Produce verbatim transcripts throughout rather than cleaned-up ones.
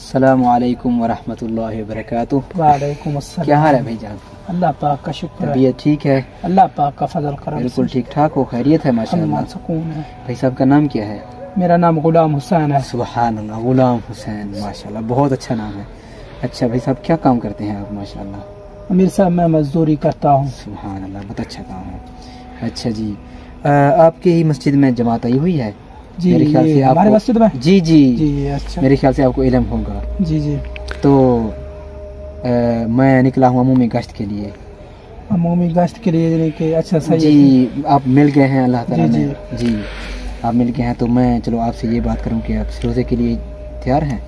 अस्सलामु अलैकुम वरहमतुल्लाहि वबरकातुहू। वालेकुम अस्सलाम। क्या हाल है भाईजान? अल्लाह पाक का शुक्र है। तबीयत ठीक है? अल्लाह पाक का फजल करम। बिल्कुल ठीक ठाक हो, खैरियत है माशाअल्लाह। सुकून है। भाई साहब का नाम क्या है? मेरा नाम गुलाम हुसैन है। सुभान अल्लाह, गुलाम हुसैन, माशाअल्लाह बहुत अच्छा नाम है। अच्छा भाई साहब क्या काम करते हैं आप? माशाअल्लाह। अमीर साहब मैं मजदूरी करता हूँ। सुभान अल्लाह, बहुत अच्छा काम है। अच्छा जी, आ, आपकी ही मस्जिद में जमात आई हुई है? जी, मेरे ख्याल से हमारे मस्जिद में। जी जी जी अच्छा। मेरे ख्याल से आपको इल्म होगा। जी जी। तो आ, मैं निकला हूँ अमूमी गश्त के लिए। अमूमी गश्त के लिए कि अच्छा सही जी है। आप मिल गए हैं अल्लाह ताला जी, ने। जी आप मिल गए हैं तो मैं चलो आपसे ये बात करूँ कि आप रोज़े के लिए तैयार हैं?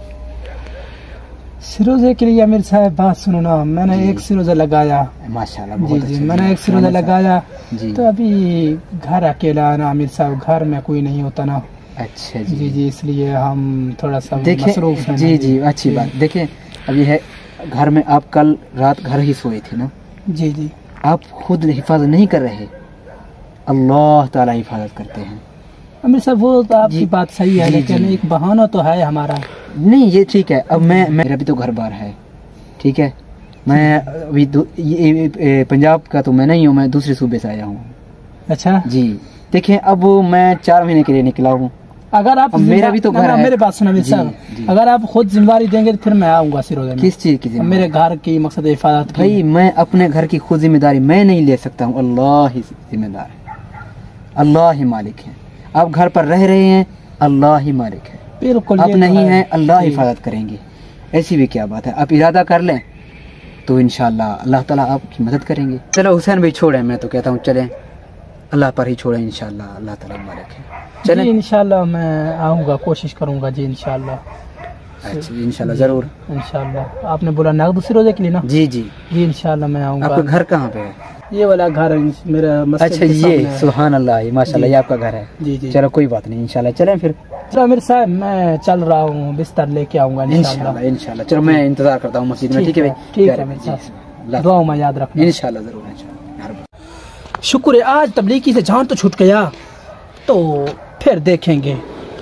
सिरोजे के लिए अमीर साहब बात सुनो ना, मैंने एक सिरोजा लगाया माशाल्लाह, जी बहुत जी अच्छा। मैंने एक सिरोजा लगाया जी। तो अभी घर अकेला ना अमीर साहब, घर में कोई नहीं होता ना। अच्छा जी जी जी इसलिए हम थोड़ा सा देखिए। मसरूफ हैं। जी जी अच्छी बात। देखिए अब ये है घर में, आप कल रात घर ही सोए थे ना? जी जी। आप खुद हिफाजत नहीं कर रहे, अल्लाह ताला हिफाजत करते हैं। अमीर साहब वो तो आपकी बात सही है, जी, लेकिन जी। एक बहाना तो है हमारा। नहीं ये ठीक है। अब मैं मेरा भी तो घर बार है, ठीक है। मैं अभी ये, ये पंजाब का तो मैं नहीं हूँ, मैं दूसरे सूबे से आया हूँ। अच्छा जी देखिए, अब मैं चार महीने के लिए निकला हूँ। अगर आप मेरा भी तो घर है। मेरे बात सुनो अमीर साहब, अगर आप खुद जिम्मेदारी देंगे तो फिर मैं आऊंगा सिरोजा में। किस चीज़ की जिम्मेदारी? मेरे घर की मकसद हिफाजत की। भाई मैं अपने घर की खुद जिम्मेदारी मैं नहीं ले सकता हूँ, अल्लाह ही जिम्मेदार है, अल्लाह ही मालिक है। आप घर पर रह रहे हैं, अल्लाह ही मालिक है। बिल्कुल आप नहीं है, है, अल्लाह हिफाजत करेंगे। ऐसी भी क्या बात है? आप इरादा कर लें तो इंशाल्लाह अल्लाह ताला आपकी मदद करेंगे। चलो हुसैन भाई छोड़े, मैं तो कहता हूँ चलें, अल्लाह पर ही छोड़ें, इंशाल्लाह अल्लाह ताला मालिक है। चलें इंशाल्लाह मैं आऊँगा, कोशिश करूँगा जी इंशाल्लाह। अच्छा इंशाल्लाह ज़रूर। इंशाल्लाह आपने बोला नगद सिरोजे के लिए ना? जी जी जी इंशाल्लाह मैं आऊँगा। आपका घर कहाँ पे है? ये वाला घर मेरा मस्जिद अच्छा के सामने ये है। सुभान अल्लाह, ये माशाल्लाह ये आपका घर है। जी जी। चलो कोई बात नहीं, इंशाल्लाह चलें फिर। चलो मेरे साहब मैं चल रहा हूँ, बिस्तर लेके आऊँगा इंशाल्लाह इंशाल्लाह। चलो मैं इंतजार करता हूँ मस्जिद में, ठीक है भाई? ठीक है मेरे साहब, दुआ में याद रखना। इंशाल्लाह ज़रूर इंशाल्लाह। शुक्र है आज तबलीगी से जान तो छूट गया, तो फिर देखेंगे।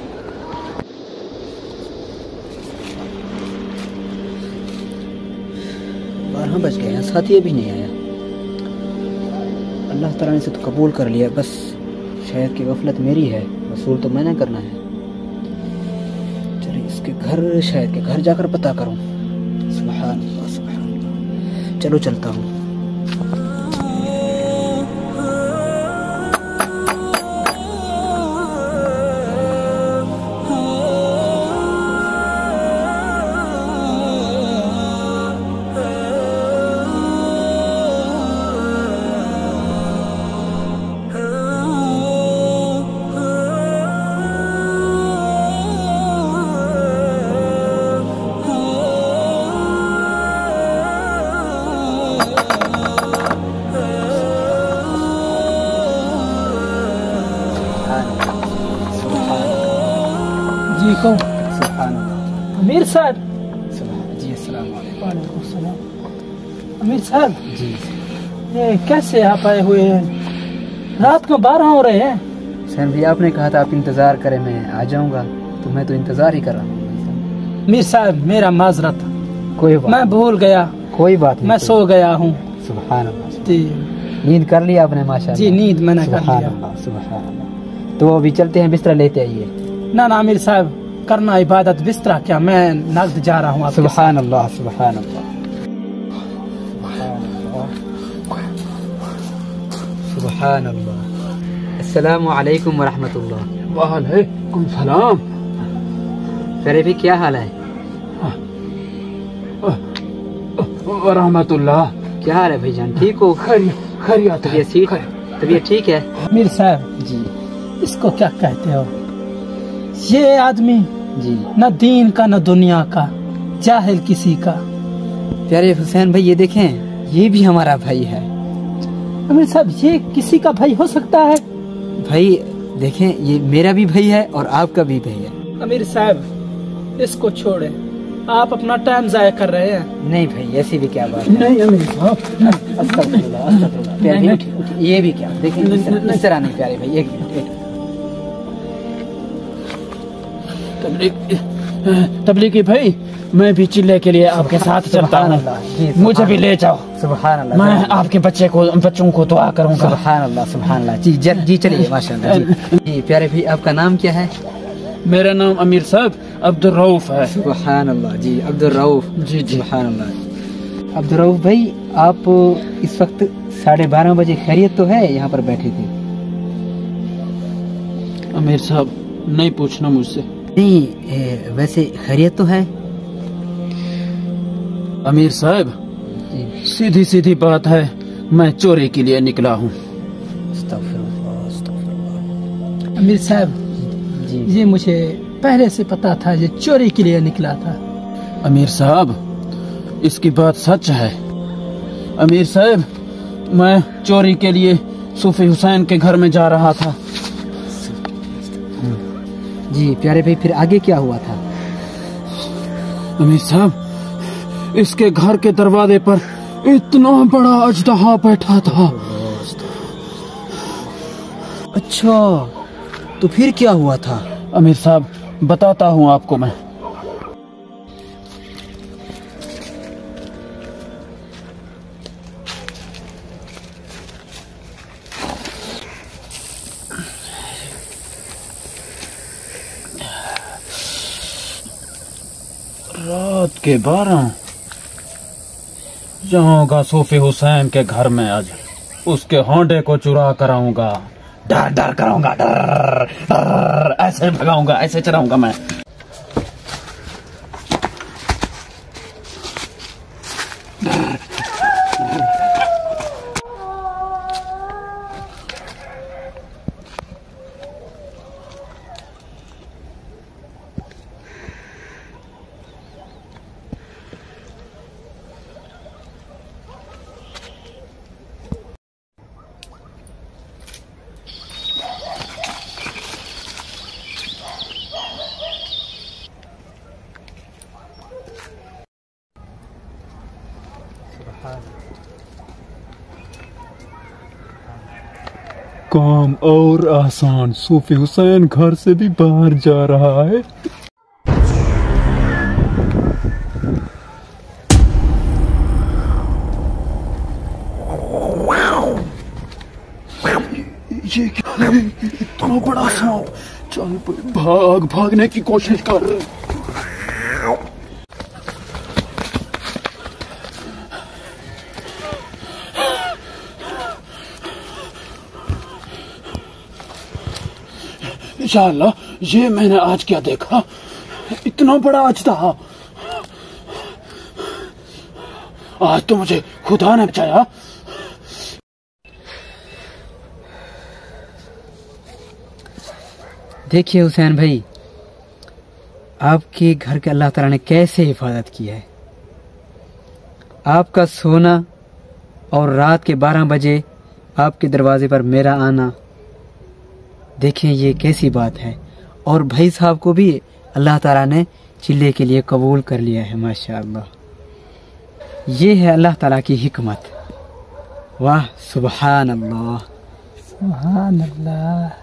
बारह बज गए हैं, साथी अभी नहीं आया। अल्लाह ताला ने इसे तो कबूल कर लिया, बस शायद की गफलत मेरी है, वसूल तो मैंने करना है। चलिए इसके घर, शायद के घर जाकर पता करूं। सुभान अल्लाह सुभान अल्लाह। चलो चलता हूँ। जी कौन? सुभान अल्लाह। अमीर साहब। सुभान जी, अस्सलाम वालेकुम। वालेकुम सलाम। अमीर साहब जी ये कैसे आप आए हुए हैं? रात को बारह हो रहे हैं। सैन भाई आपने कहा था आप इंतज़ार करें, मैं आ जाऊंगा, तो मैं तो इंतज़ार ही कर रहा हूँ। अमीर साहब मेरा माजरत, कोई बात मैं भूल गया, कोई बात नहीं, मैं सो गया हूँ। सुभान अल्लाह। जी नींद कर लिया आपने? माशाल्लाह जी नींद मैंने कर सुभान लिया। अल्लाह सुभान अल्लाह। तो अभी चलते हैं, बिस्तर लेते आइए। ना ना अमीर साहब करना इबादत, बिस्तरा क्या, मैं नगद जा रहा हूँ। सुभान अल्लाह सुभान अल्लाह सुभान अल्लाह। अस्सलामु अलैकुम वरहमतुल्लाह। वालेकुम सलाम। अरे भी क्या हाल है? रहमतुल्लाह। क्या हाल है भाईजान, ठीक हो? खैरियत तबीयत ठीक है? तबीयत ठीक है? अमीर साहब जी इसको क्या कहते हो? ये आदमी जी न दीन का न दुनिया का, जाहिल किसी का। प्यारे हुसैन भाई ये देखें, ये भी हमारा भाई है। अमीर साहब ये किसी का भाई हो सकता है? भाई देखें, ये मेरा भी भाई है और आपका भी भाई है। अमीर साहब इसको छोड़े, आप अपना टाइम जाया कर रहे हैं। नहीं भाई ऐसी भी क्या बात है? नहीं अमीर साहब अस्तगफिरुल्लाह, अस्तगफिरुल्लाह। प्यारे भाई उठिए, उठिए। ये भी क्या, देखें इस तरह- इस तरह नहीं प्यारे भाई, एक मिनट एक तबलीग तबलीगी भाई मैं भी चिल्ले के लिए आपके साथ चलता हूँ, मुझे भी ले जाओ। सुभान अल्लाह, मैं आपके बच्चे को बच्चों को दुआ करूँगा। सुभान अल्लाह, सुभान अल्लाह। जी जी चलिए, माशाल्लाह। जी जी प्यारे भाई, आपका नाम क्या है? मेरा नाम अमीर साहब अब्दुल रऊफ है। सुभान अल्लाह जी, अब्दुल रऊफ। जी जी सुभान अल्लाह। अब्दुल रऊफ भाई, आप इस वक्त साढ़े बारह बजे खैरियत तो है? यहाँ पर बैठे थे। अमीर साहब नहीं पूछना मुझसे। नहीं, ए, वैसे खैरियत तो है? अमीर साहब सीधी सीधी बात है, मैं चोरी के लिए निकला हूँ। अमीर साहब जी ये मुझे पहले से पता था, ये चोरी के लिए निकला था। अमीर साहब इसकी बात सच है। अमीर साहब मैं चोरी के लिए सूफी हुसैन के घर में जा रहा था। जी प्यारे भाई, फिर आगे क्या हुआ था? अमीर साहब इसके घर के दरवाजे पर इतना बड़ा अजदहा बैठा था। अच्छा, तो फिर क्या हुआ था? अमीर साहब बताता हूँ आपको मैं। रात के बारह जाऊंगा सूफी हुसैन के घर में, आज उसके होंडे को चुरा कराऊंगा, डर डर कराऊंगा, डर डर ऐसे भगाऊंगा, ऐसे चलाऊंगा मैं। काम और आसान, सूफी हुसैन घर से भी बाहर जा रहा है। ये क्या है? इतना बड़ा सांप। चल भाग, भागने की कोशिश कर। इंशाअल्लाह, ये मैंने आज क्या देखा, इतना बड़ा अजदहा। आज तो मुझे खुदा ने बचाया। देखिए हुसैन भाई, आपके घर के अल्लाह ताला ने कैसे हिफाजत की है। आपका सोना और रात के बारह बजे आपके दरवाजे पर मेरा आना, देखें ये कैसी बात है। और भाई साहब को भी अल्लाह ताला ने चिल्ले के लिए कबूल कर लिया है, माशाअल्लाह। ये है अल्लाह ताला की हिकमत। वाह, सुभान अल्लाह, सुभान अल्लाह।